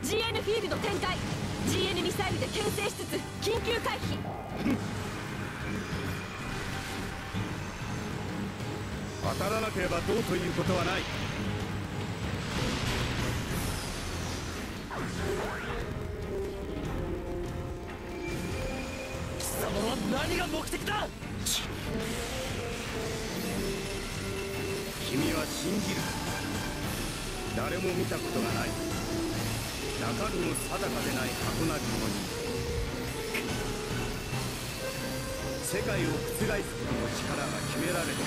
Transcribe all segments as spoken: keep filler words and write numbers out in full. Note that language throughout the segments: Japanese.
ジーエヌ フィールド展開。 ジーエヌ ミサイルで牽制しつつ緊急回避。 当たらなければどうということはない。 貴様は何が目的だ。 君は信じる。誰も見たことがない、中身も定かでない箱なるものに世界を覆すことの力が決められている。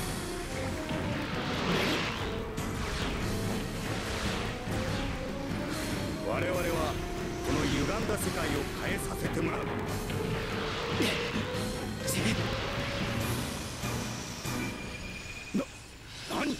我々はこの歪んだ世界を変えさせてもらう。な、何？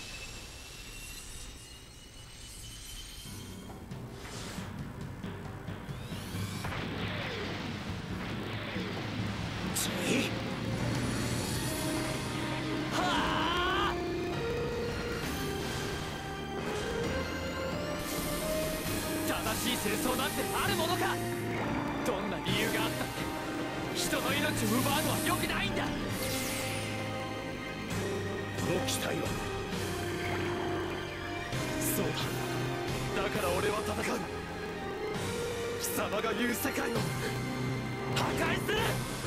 正しい戦争なんてあるものか。どんな理由があったって人の命を奪うのは良くないんだ。 この機体は。 そうだ、だから俺は戦う。貴様が言う世界を破壊する。